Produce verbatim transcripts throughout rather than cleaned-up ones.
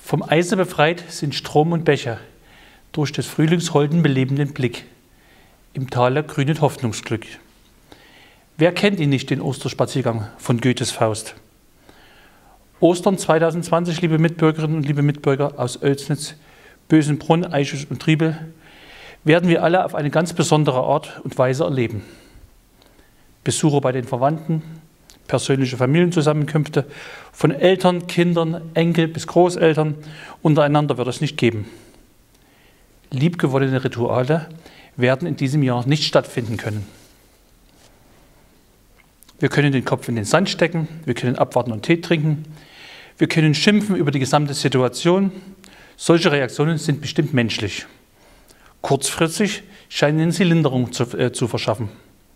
Vom Eise befreit sind Strom und Becher, durch des Frühlingsholden belebenden Blick. Im Tale grünet Hoffnungsglück. Wer kennt ihn nicht, den Osterspaziergang von Goethes Faust? Ostern zweitausendzwanzig, liebe Mitbürgerinnen und liebe Mitbürger aus Oelsnitz, Bösenbrunn, Eichstätt und Triebel, werden wir alle auf eine ganz besondere Art und Weise erleben. Besuche bei den Verwandten, persönliche Familienzusammenkünfte, von Eltern, Kindern, Enkel bis Großeltern, untereinander wird es nicht geben. Liebgewonnene Rituale werden in diesem Jahr nicht stattfinden können. Wir können den Kopf in den Sand stecken, wir können abwarten und Tee trinken, wir können schimpfen über die gesamte Situation. Solche Reaktionen sind bestimmt menschlich. Kurzfristig scheinen sie Linderung zu, äh, zu verschaffen.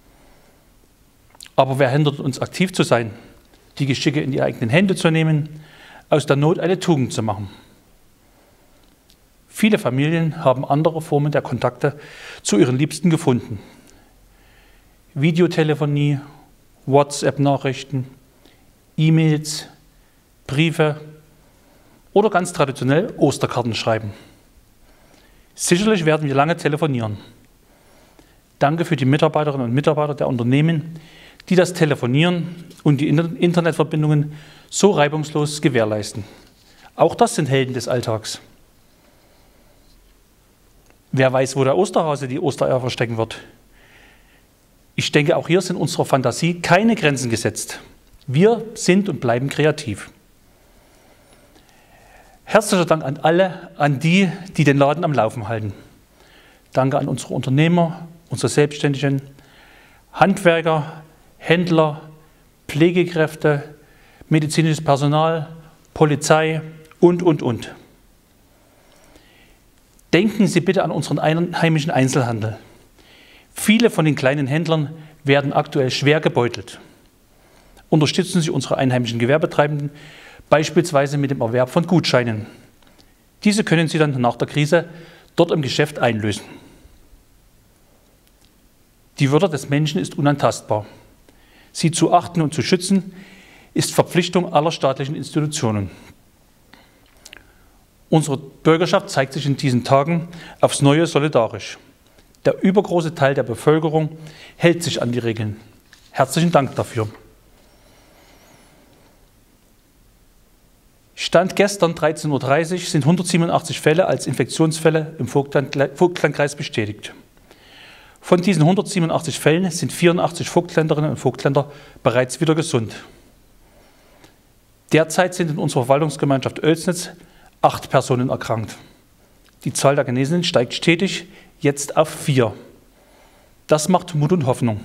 Aber wer hindert uns, aktiv zu sein, die Geschicke in die eigenen Hände zu nehmen, aus der Not eine Tugend zu machen? Viele Familien haben andere Formen der Kontakte zu ihren Liebsten gefunden. Videotelefonie, WhatsApp-Nachrichten, E-Mails, Briefe oder ganz traditionell Osterkarten schreiben. Sicherlich werden wir lange telefonieren. Danke für die Mitarbeiterinnen und Mitarbeiter der Unternehmen, die das Telefonieren und die Internetverbindungen so reibungslos gewährleisten. Auch das sind Helden des Alltags. Wer weiß, wo der Osterhase die Ostereier verstecken wird? Ich denke, auch hier sind unserer Fantasie keine Grenzen gesetzt. Wir sind und bleiben kreativ. Herzlichen Dank an alle, an die, die den Laden am Laufen halten. Danke an unsere Unternehmer, unsere Selbstständigen, Handwerker, Händler, Pflegekräfte, medizinisches Personal, Polizei und, und, und. Denken Sie bitte an unseren einheimischen Einzelhandel. Viele von den kleinen Händlern werden aktuell schwer gebeutelt. Unterstützen Sie unsere einheimischen Gewerbetreibenden, beispielsweise mit dem Erwerb von Gutscheinen. Diese können Sie dann nach der Krise dort im Geschäft einlösen. Die Würde des Menschen ist unantastbar. Sie zu achten und zu schützen, ist Verpflichtung aller staatlichen Institutionen. Unsere Bürgerschaft zeigt sich in diesen Tagen aufs Neue solidarisch. Der übergroße Teil der Bevölkerung hält sich an die Regeln. Herzlichen Dank dafür. Stand gestern dreizehn Uhr dreißig sind hundertsiebenundachtzig Fälle als Infektionsfälle im Vogtland, Vogtlandkreis bestätigt. Von diesen hundertsiebenundachtzig Fällen sind vierundachtzig Vogtländerinnen und Vogtländer bereits wieder gesund. Derzeit sind in unserer Verwaltungsgemeinschaft Oelsnitz acht Personen erkrankt. Die Zahl der Genesenen steigt stetig, jetzt auf vier. Das macht Mut und Hoffnung.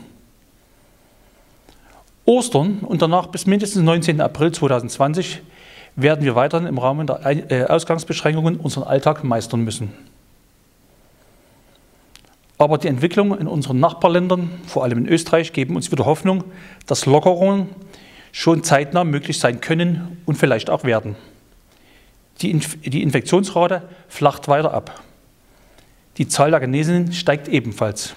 Ostern und danach bis mindestens neunzehnten April zweitausendzwanzig werden wir weiterhin im Rahmen der Ausgangsbeschränkungen unseren Alltag meistern müssen. Aber die Entwicklungen in unseren Nachbarländern, vor allem in Österreich, geben uns wieder Hoffnung, dass Lockerungen schon zeitnah möglich sein können und vielleicht auch werden. Die, Inf- die Infektionsrate flacht weiter ab. Die Zahl der Genesenen steigt ebenfalls.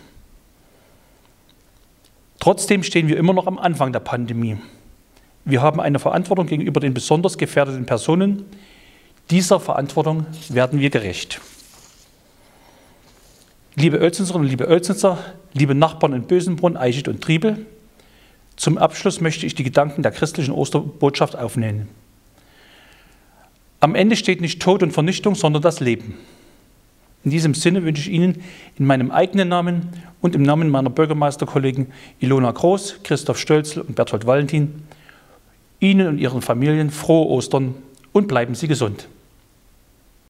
Trotzdem stehen wir immer noch am Anfang der Pandemie. Wir haben eine Verantwortung gegenüber den besonders gefährdeten Personen. Dieser Verantwortung werden wir gerecht. Liebe Oelsnitzerinnen und liebe Oelsnitzer, liebe Nachbarn in Bösenbrunn, Eichstätt und Triebel, zum Abschluss möchte ich die Gedanken der christlichen Osterbotschaft aufnehmen. Am Ende steht nicht Tod und Vernichtung, sondern das Leben. In diesem Sinne wünsche ich Ihnen in meinem eigenen Namen und im Namen meiner Bürgermeisterkollegen Ilona Groß, Christoph Stölzl und Berthold Valentin Ihnen und Ihren Familien frohe Ostern und bleiben Sie gesund.